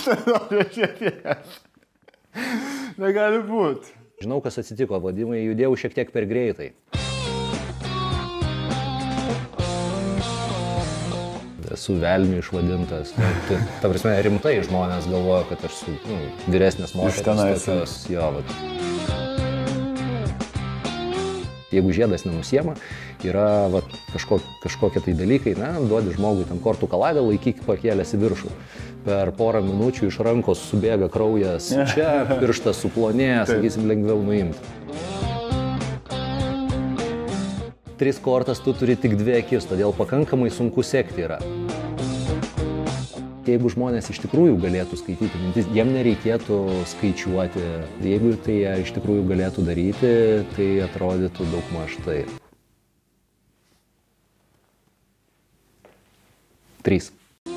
Negali būti. Žinau, kas atsitiko, Vadimai, judėjau šiek tiek per greitai. Esu velniu išvadintas. Ta prasme, rimtai žmonės galvoja, kad aš esu vyresnės moteris. Jeigu žiedas nenusiema, yra kažkokie tai dalykai, duodi žmogui ten kortų kaladę, laikyk pakėlęs į viršų. Per porą minučių iš rankos subėga kraujas čia, pirštas suplonėja, sakysim, lengviau nuimti. 3 kortas tu turi tik 2 akis, todėl pakankamai sunku sekti yra. Jeigu žmonės iš tikrųjų galėtų skaityti mintis, jiem nereikėtų skaičiuoti. Jeigu tai jie iš tikrųjų galėtų daryti, tai atrodytų daugmaž taip. 3.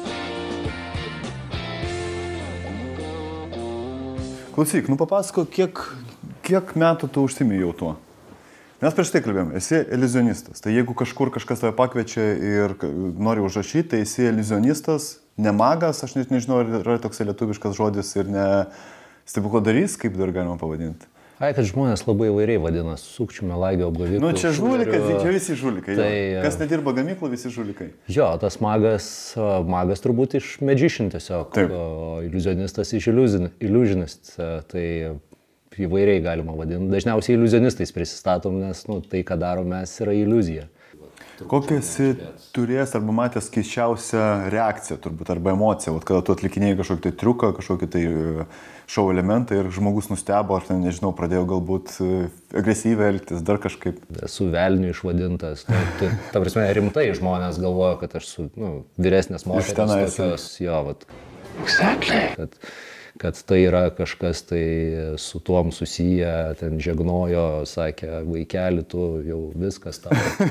Klausyk, papasako, kiek metų tu užsiimi jau tuo? Mes prieš tai kalbėjom, esi iliuzionistas. Tai jeigu kažkur kažkas tave pakviečia ir nori užrašyti, tai esi iliuzionistas, ne magas, aš nežinau, ar yra toks lietuviškas žodis ir ne stebukladarys, kaip dar galima pavadinti. Kad žmonės labai įvairiai vadina, sukčių, melagio, apgavikų. Čia žulikas, čia visi žulikai. Tai, kas nedirba gamyklų, visi žulikai. Jo, tas magas turbūt iš magician tiesiog, iliuzionistas iš illusionist. Tai įvairiai galima vadinti. Dažniausiai iliuzionistais prisistatom, nes tai, ką darom mes, yra iliuzija. Kokią esi turėjęs arba matęs keisčiausią reakciją turbūt, arba emociją, kada tu atlikinėjai kažkokį tai triuką, kažkokį tai šou elementą ir žmogus nustebo, ar ten, nežinau, pradėjo galbūt agresyviai elgtis, dar kažkaip. Esu velniu išvadintas. Ta prasme, rimtai žmonės galvoja, kad aš esu vyresnės moteris. Kad tai yra kažkas tai su tuom susiję, ten žegnojo, sakė, vaikeli, tu jau viskas tavo.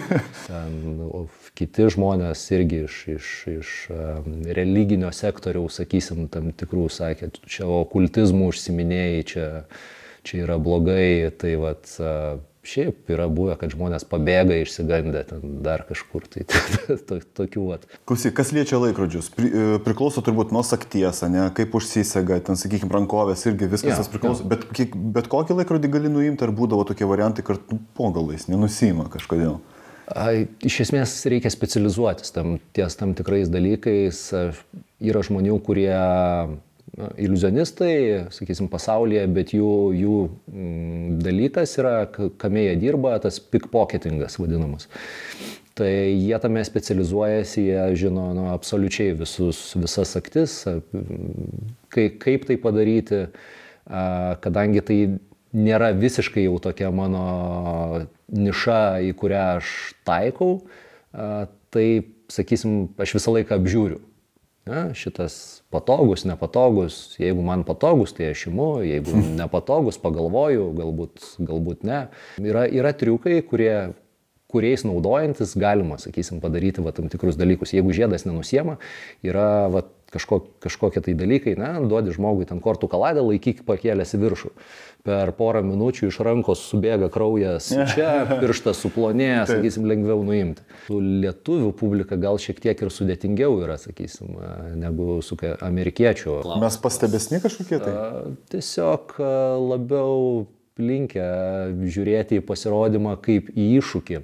O kiti žmonės irgi iš religinio sektoriaus, sakysim, tam tikrų, sakė, čia okultizmų užsiminėjai, čia yra blogai, tai šiaip yra buvę, kad žmonės pabėga išsigandę ten dar kažkur, tai tokių. Klausyk, kas liečia laikrodžius? Priklauso turbūt nuo sakties, ne? Kaip užsisega, ten, sakykime, rankovės irgi viskas tas priklauso. Bet kokį laikrodį gali nuimti, ar būdavo tokie variantai, kad po galais nenusima kažkodėl? Iš esmės reikia specializuotis ties tam tikrais dalykais. Yra žmonių, kurie iliuzionistai, sakysim, pasaulyje, bet jų dalykas yra, kame jie dirba, tas pickpocketingas vadinamas. Tai jie tame specializuojasi, jie žino absoliučiai visas saktis, kaip tai padaryti, kadangi tai nėra visiškai jau tokia mano niša, į kurią aš taikau, tai, sakysim, aš visą laiką apžiūriu. Šitas patogus, nepatogus, jeigu man patogus, tai aš imu, jeigu nepatogus, pagalvoju, galbūt ne. Yra triukai, kuriais naudojantis galima, sakysim, padaryti tam tikrus dalykus. Jeigu žiedas nenusiema, yra kažkokie tai dalykai, duodi žmogui ten kortų kaladę, laikyk pakėlęs į viršų. Per porą minučių iš rankos subėga kraujas čia, pirštas suplonėja, sakysim, lengviau nuimti. Su lietuvių publika gal šiek tiek ir sudėtingiau yra, sakysim, negu su amerikiečių. Mes pastebesni kažkokie tai? Tiesiog labiau linkę žiūrėti į pasirodymą kaip į iššūkį.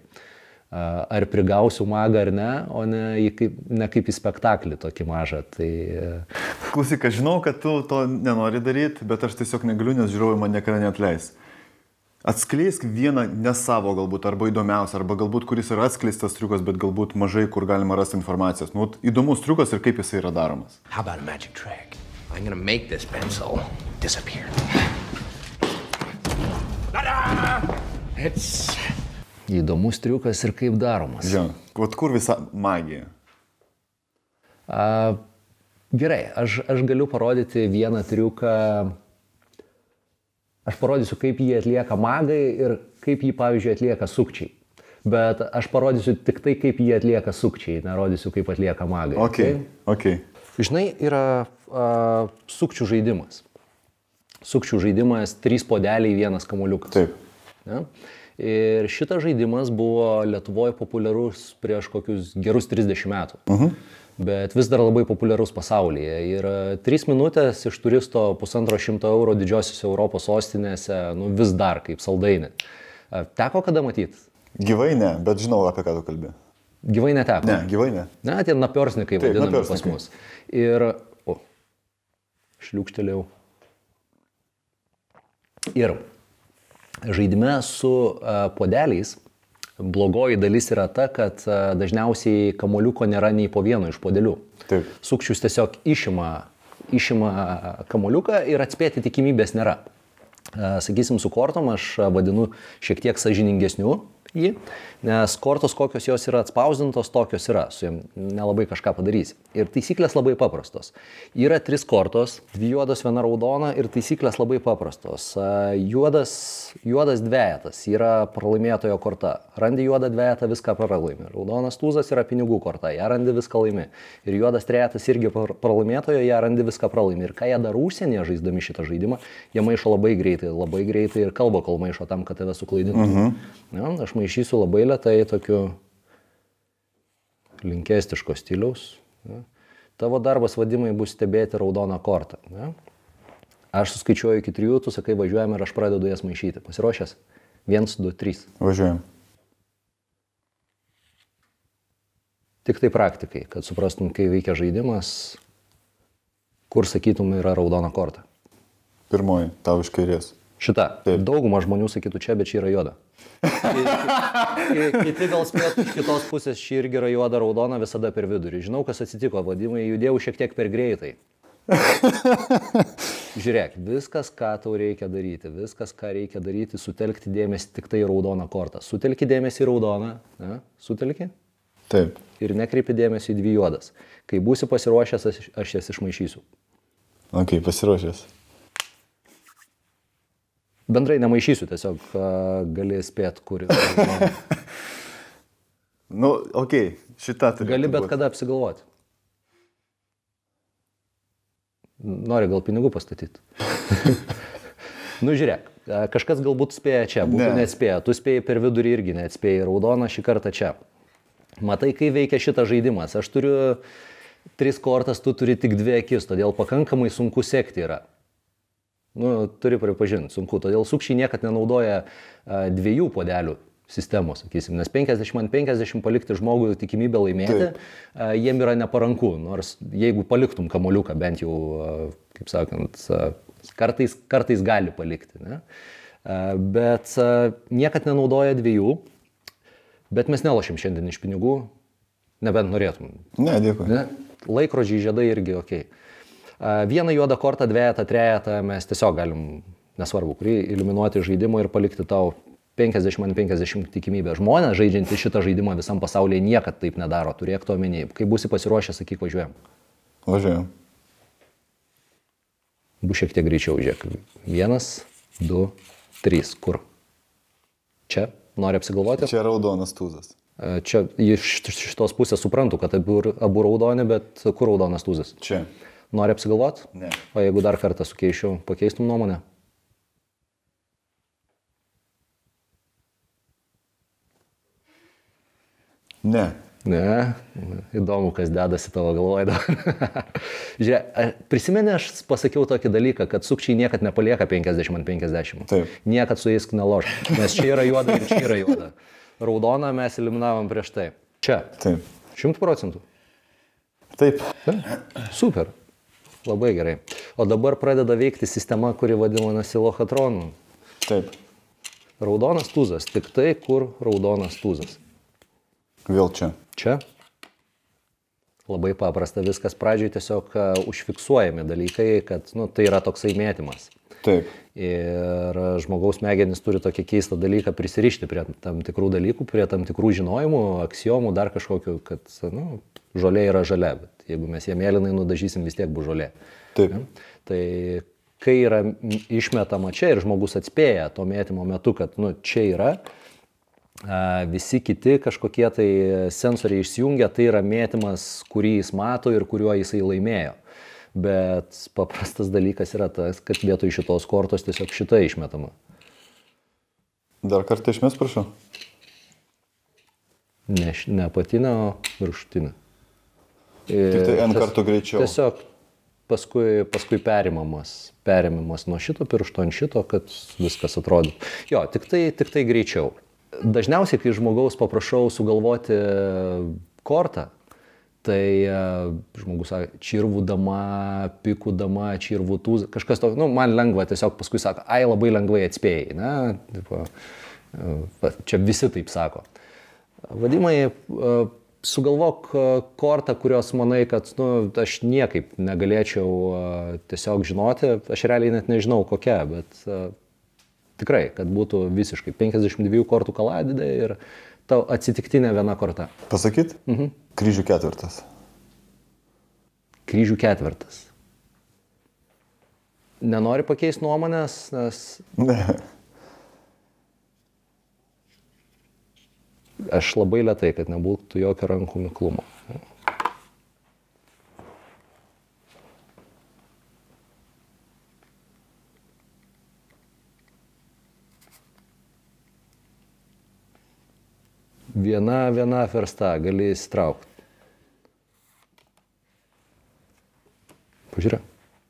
Ar prigausiu magą ar ne, o ne kaip į spektaklį tokį mažą. Klausyk, aš žinau, kad tu to nenori daryti, bet aš tiesiog negaliu, nes žiūrovai man niekada neatleis. Atskleisk vieną ne savo galbūt, arba įdomiausią, arba galbūt kuris yra atskleistas triukas, bet galbūt mažai kur galima rasti informacijos. Įdomus triukas ir kaip jisai yra daromas. How about a magic trick? I'm gonna make this pencil disappear. It's... Įdomus triukas ir kaip daromas. Kur visa magija? Gerai, aš galiu parodyti vieną triuką. Aš parodysiu, kaip jį atlieka magai ir kaip jį, pavyzdžiui, atlieka sukčiai. Bet aš parodysiu tik tai, kaip jį atlieka sukčiai, nerodysiu, kaip atlieka magai. Okay. Žinai, yra sukčių žaidimas. Sukčių žaidimas 3 puodeliai, 1 kamuoliukas. Taip. Ne? Ir šitas žaidimas buvo Lietuvoje populiarus prieš kokius gerus 30 metų. bet vis dar labai populiarus pasaulyje. Ir 3 minutės iš turisto 150 € didžiosiuose Europos sostinėse, nu vis dar kaip saldainį. Teko kada matyti? Gyvai ne, bet žinau, apie ką tu kalbi. Gyvai neteko? Ne, gyvai ne. Ne, tie napiorsnikai vadinami pas mus. Ir, šliūkštelėjau. Ir žaidime su podeliais blogoji dalis yra ta, kad dažniausiai kamuoliuko nėra nei po vieno iš podelių. Taip. Sukčius tiesiog išima kamuoliuką ir atspėti tikimybės nėra. Sakysim, su kortom aš vadinu šiek tiek sąžiningesniu jį, nes kortos, kokios jos yra atspausdintos, tokios yra, su jom nelabai kažką padarysi. Ir taisyklės labai paprastos. Yra 3 kortos, 2 juodos, 1 raudona ir taisyklės labai paprastos. Juodas dvejetas yra pralaimėtojo korta. Randi juodą dvejetą, viską pralaimi. Raudonas tūzas yra pinigų korta, ją randi, viską laimi. Ir juodas trejetas irgi pralaimėtojo, ją randi, viską pralaimi. Ir ką jie daro užsienyje žaisdami šitą žaidimą, jie maišo labai greitai ir kalba, kol maišo tam, kad tave suklaidintų. Ja, aš maišysiu labai lėtai tokiu linkestiško stiliaus. Ja. Tavo darbas, Vadimai, bus stebėti raudoną kortą. Ja. Aš suskaičiuoju iki 3, tu sakai važiuojam ir aš pradedu jas maišyti. Pasiruošęs? 1, 2, 3. Važiuojam. Tik tai praktikai, kad suprastum, kai veikia žaidimas, kur sakytum yra raudona korta. Pirmoji, tau iš kairės. Šita. Taip. Dauguma žmonių sakytų čia, bet čia yra juoda. Kiti gal spėtų iš kitos pusės, čia irgi yra juoda, raudona, visada per vidurį. Žinau, kas atsitiko, Vadimai, judėjau šiek tiek per greitai. Žiūrėk, viskas, ką tau reikia daryti, sutelkti dėmesį tik tai į raudoną kortą. Sutelki dėmesį į raudoną, ne? Sutelki? Taip. Ir nekreipi dėmesį į 2 juodas. Kai būsi pasiruošęs, aš jas išmaišysiu. Ok, pasiruošęs. Bendrai nemaišysiu, tiesiog gali spėti, kuri. Nu, ok, šitą turi. Gali bet kada apsigalvoti. Nori gal pinigų pastatyti. Nu, žiūrėk, kažkas galbūt spėja čia, būtų neatspėja. Tu spėjai per vidurį irgi neatspėjai, raudona šį kartą čia. Matai, kai veikia šitas žaidimas. Aš turiu 3 kortas, tu turi tik 2 akis, todėl pakankamai sunku sekti yra. Nu, turi pripažinti, sunku. Todėl sukčiai niekad nenaudoja 2 podelių sistemos, sakysim, nes 50-50 palikti žmogui tikimybę laimėti, jiem yra neparanku, nors jeigu paliktum kamuoliuką, bent jau, kaip sakant, kartais gali palikti. Ne? Bet niekad nenaudoja 2, bet mes nelošim šiandien iš pinigų, nebent norėtum. Ne, dėkui. Ne? Laikrodžiai, žiedai irgi ok. 1 juodą kortą, 2, 3 mes tiesiog galim, nesvarbu, kurį eliminuoti žaidimo ir palikti tau 50-50 tikimybę. Žmonės, žaidžiantys šitą žaidimą visam pasaulyje, niekad taip nedaro, turėk to omeny. Kai būsi pasiruošęs, sakyk, važiuojam. Važiuojam. Bus šiek tiek greičiau, žiūrėk. 1, 2, 3. Kur? Čia? Nori apsigalvoti? Čia raudonas tūzas. Čia iš šitos pusės suprantu, kad abu raudoni, bet kur raudonas tūzas? Čia. Nori apsigalvoti? Ne. O jeigu dar kartą sukeičiau, pakeistum nuomonę? Ne. Ne, įdomu, kas dedasi tavo galvoje dabar. Žiūrėk, prisimeni, aš pasakiau tokį dalyką, kad sukčiai niekad nepalieka 50-50. Taip. Niekad su jais neloš, nes čia yra juoda ir čia yra juoda. Raudoną mes eliminavom prieš tai. Čia. Taip. 100%. Taip. Super. Labai gerai. O dabar pradeda veikti sistema, kuri vadinasi lochatronu. Taip. Raudonas tūzas. Tik tai, kur raudonas tūzas. Vėl čia. Čia. Labai paprasta viskas. Pradžioj tiesiog užfiksuojami dalykai, kad tai yra toksai mėtymas. Taip. Ir žmogaus smegenys turi tokį keistą dalyką prisirišti prie tam tikrų dalykų, prie tam tikrų žinojimų, aksiomų, dar kažkokiu, kad žolė yra žalia, bet jeigu mes ją mėlynai nudažysim, vis tiek bus žolė. Taip. Ja? Tai kai yra išmetama čia ir žmogus atspėja to mėtymo metu, kad čia yra, visi kiti kažkokie tai sensoriai išsijungia, tai yra mėtymas, kurį jis mato ir kuriuo jisai laimėjo. Bet paprastas dalykas yra tas, kad vietoj šitos kortos tiesiog šita išmetama. Dar kartą išmes, prašau. Ne apatinę, o viršutinę. Tik tai N kartų greičiau. Tiesiog paskui perimamas nuo šito piršto ant šito, kad viskas atrodo. Jo, tik tai greičiau. Dažniausiai, kai žmogaus paprašau sugalvoti kortą, tai žmogus sako, čirvų dama, pikų dama, čirvų tūza, kažkas to, man lengva, tiesiog paskui sako, labai lengvai atspėjai, ne? Čia visi taip sako. Vadimai, sugalvok kortą, kurios manai, kad aš niekaip negalėčiau tiesiog žinoti, aš realiai net nežinau kokia, bet tikrai, kad būtų visiškai 52 kortų kaladė ir tau atsitiktinė viena korta. Pasakyt? Kryžių ketvirtas. Kryžių ketvirtas. Nenori pakeisti nuomonės, nes... Ne. Aš labai lėtai, kad nebūtų jokio rankų miklumo. Viena versta, gali įsitraukti. Pažiūrėk.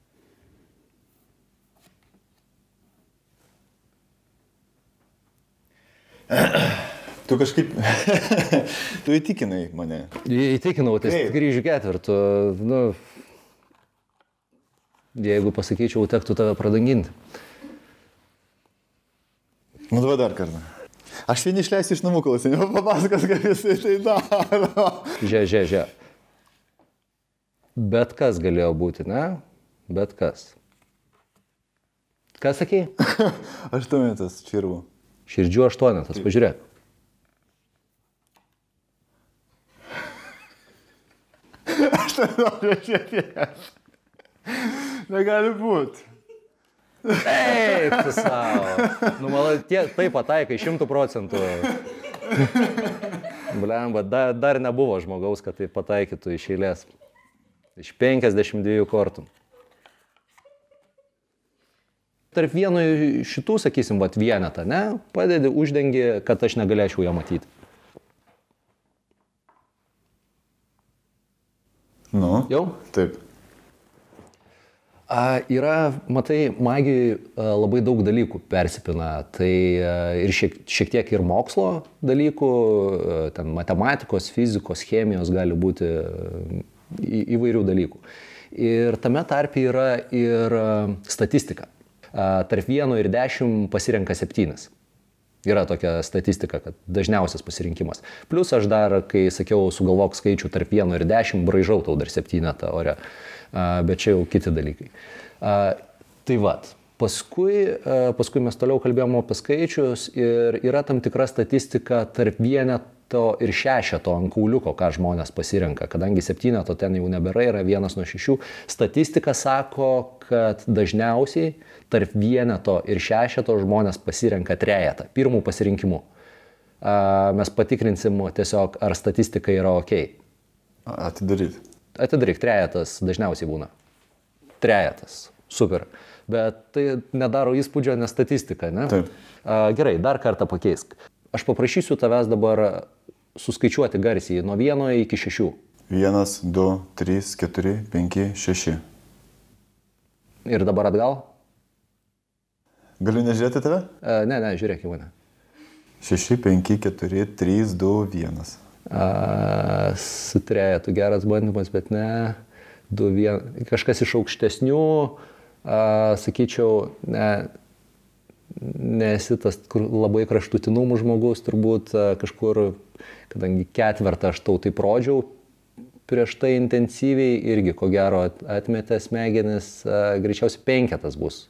Tu kažkaip, tu įtikinai mane. Įtikinau, tai kryžių ketvirtų, jeigu pasakyčiau, tektų tave pradanginti. Dabar dar kartą. Aš vieni išleisiu iš namų klausimą, papasakos, kaip jisai tai daro. Žiūrėk. Bet kas galėjo būti, ne? Bet kas. Ką sakei? 8 čirvų. Širdžių 8, pažiūrėk. Aš tai noriu žiūrėti. Negali būti. Eik, tu savo. Tai pataikai 100%. Blemba, dar nebuvo žmogaus, kad tai pataikytų iš eilės. Iš 52 kortų. Tarp vieno šitų, sakysim, vienetą, ne? Padedi, uždengi, kad aš negalėčiau ją matyti. Jau? Taip. Yra, matai, magijai labai daug dalykų persipina. Tai ir šiek tiek ir mokslo dalykų, ten matematikos, fizikos, chemijos gali būti įvairių dalykų. Ir tame tarpe yra ir statistika. Tarp 1 ir 10 pasirenka 7. Yra tokia statistika, kad dažniausias pasirinkimas. Plus aš dar, kai sakiau, sugalvok skaičių tarp 1 ir 10, braižau tau dar 7 ore. Bet čia jau kiti dalykai. Tai vat, paskui mes toliau kalbėjome apie skaičius ir yra tam tikra statistika tarp 1 ir 6 ant kauliuko, ką žmonės pasirenka. Kadangi 7 ten jau nebėra, yra 1 nuo 6. Statistika sako, kad dažniausiai tarp 1 ir 6 žmonės pasirenka 3, pirmų pasirinkimų. Mes patikrinsim tiesiog, ar statistika yra ok. Atidaryk, 3 dažniausiai būna. 3, super. Bet tai nedaro įspūdžio, nes statistika, ne? Taip. Gerai, dar kartą pakeisk. Aš paprašysiu tavęs dabar suskaičiuoti garsiai nuo 1 iki 6. 1, 2, 3, 4, 5, 6. Ir dabar atgal? Galiu nežiūrėti tave? Ne, žiūrėk į mane. 6, 5, 4, 3, 2, 1. Su 3, geras bandymas, bet ne. 2, 1. Kažkas iš aukštesnių, sakyčiau, nesi tas labai kraštutinumų žmogus, turbūt kažkur, kadangi 4 aš tau taip rodžiau prieš tai intensyviai, irgi ko gero atmetė smegenis, greičiausiai 5 bus.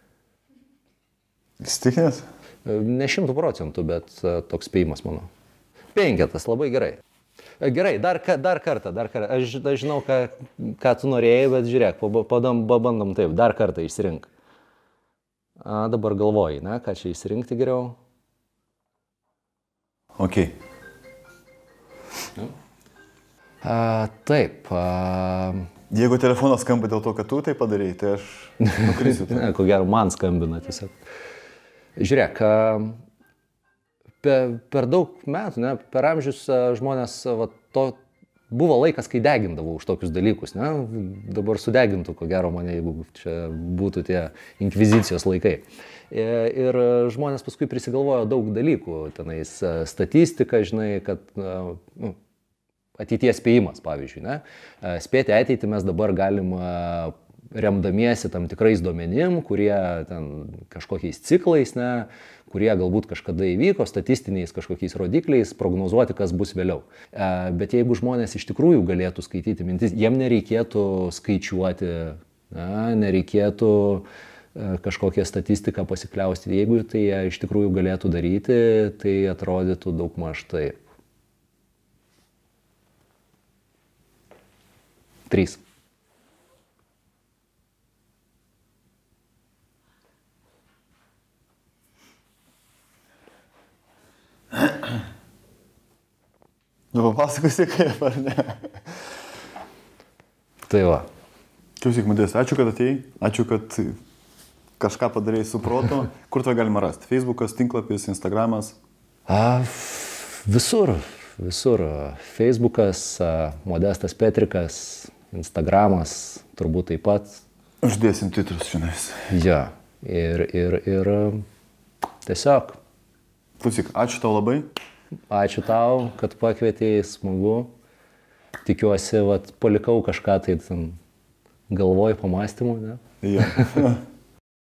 Įsitikinęs? Ne 100%, bet toks spėjimas mano. 5, labai gerai. Gerai, dar kartą. Aš žinau, ką tu norėjai, bet žiūrėk, pabandom taip, dar kartą išsirink. Dabar galvoji, ne, ką čia išsirinkti geriau? Ok. Taip. Jeigu telefonas skamba dėl to, kad tu tai padarei, tai aš nukrisiu. Ne, ko gero, man skambina tiesiog. Žiūrėk, per daug metų, ne, per amžius žmonės Buvo laikas, kai degindavau už tokius dalykus, ne? Dabar sudegintų, ko gero mane, jeigu čia būtų tie inkvizicijos laikai. Ir žmonės paskui prisigalvojo daug dalykų, tenais statistika, žinai, kad ateities spėjimas, pavyzdžiui, ne? Spėti ateitį mes dabar galim remdamiesi tam tikrais duomenim, kurie ten kažkokiais ciklais, ne? Kurie galbūt kažkada įvyko, statistiniais kažkokiais rodikliais, prognozuoti, kas bus vėliau. Bet jeigu žmonės iš tikrųjų galėtų skaityti mintis, jiem nereikėtų skaičiuoti, nereikėtų kažkokią statistiką pasikliausti. Jeigu tai jie iš tikrųjų galėtų daryti, tai atrodytų daugmaž taip. 3. Nu, papasakosi kaip, ar ne? Tai va. Klausyk, Modestai, ačiū, kad atėjai, ačiū, kad kažką padarėjai su protu. Kur tave galima rasti? Facebookas, tinklapis, Instagramas? Visur. Facebookas, Modestas Petrikas, Instagramas, turbūt taip pat. Uždėsim titrus šiandien. Ja, ir tiesiog. Klausyk, ačiū tau labai. Ačiū tau, kad pakvietėjai, smagu. Tikiuosi, palikau kažką tai galvoj pamastymų, ne? Ja.